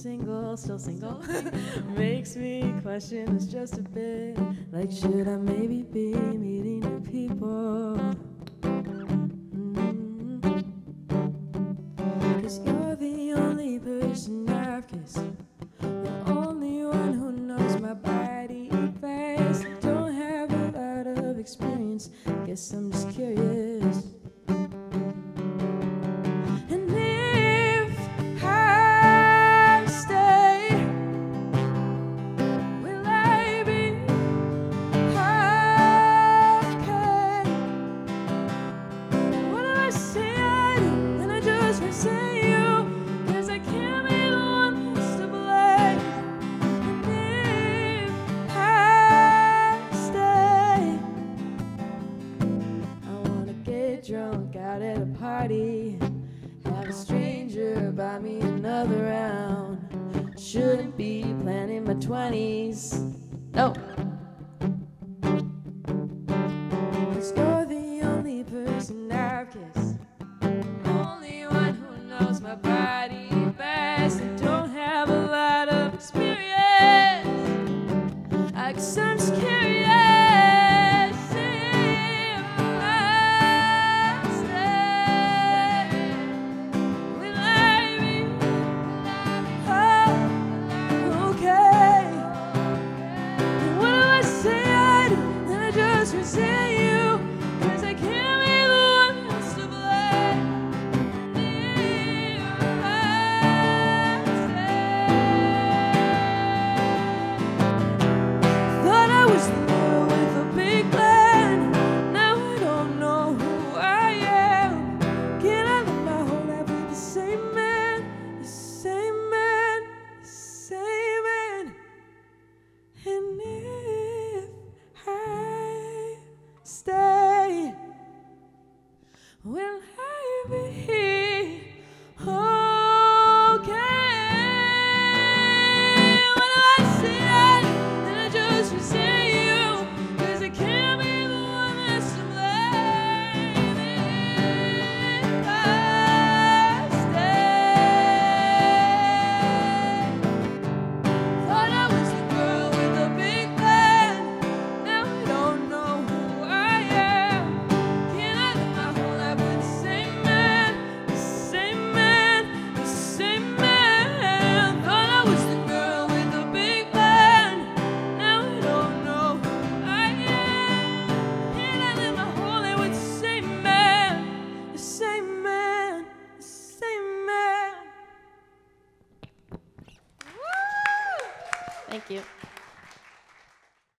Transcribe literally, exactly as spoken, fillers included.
single, still single, makes me question this just a bit. Like, should I maybe be meeting new people? Mm-hmm. Cause you're the only person I've kissed, the only one who knows my body best. Don't have a lot of experience, guess I'm just curious. Drunk out at a party, have a stranger buy me another round. Shouldn't be planning my twenties. No. Cause you're the only person I've kissed, only one who knows my body best. I don't have a lot of experience, I guess I'm just curious. Stay, will I be okay? What do I say? Then I just resent you, cause I can't be the one that's to blame. If I stay, thought I was the girl with the big plan, now I don't know who I am. Can I live my whole life with the same man, the same man, the same man? Thought I was the girl with the big plan, now I don't know who I am. Can I live my whole life with the same man, the same man, the same man? Woo! Thank you.